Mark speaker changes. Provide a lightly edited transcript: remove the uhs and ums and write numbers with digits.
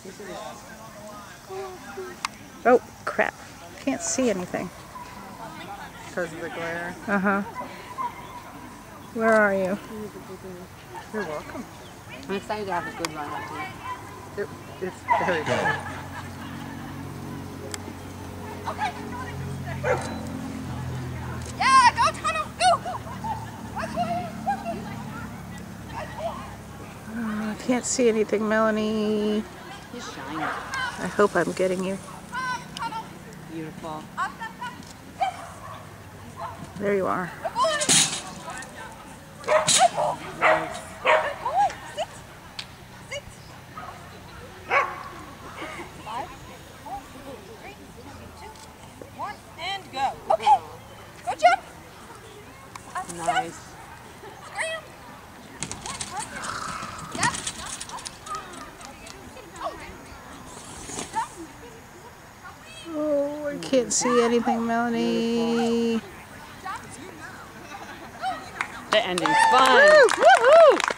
Speaker 1: Oh, crap. Can't see anything.
Speaker 2: Because of the glare.
Speaker 1: Uh-huh. Where are you?
Speaker 2: You're welcome.
Speaker 3: I'm excited to have a good run with you.
Speaker 2: It's very good.
Speaker 4: Yeah, go tunnel, go!
Speaker 1: I can't see anything, Melanie.
Speaker 3: He's shiny.
Speaker 1: I hope I'm getting you.
Speaker 3: Beautiful.
Speaker 1: There you are.
Speaker 3: Nice.
Speaker 4: And go. Okay. Go jump.
Speaker 3: Nice.
Speaker 4: Scram.
Speaker 1: Oh, I can't see anything, Melanie.
Speaker 3: The ending's fun.
Speaker 1: Woo! Woohoo!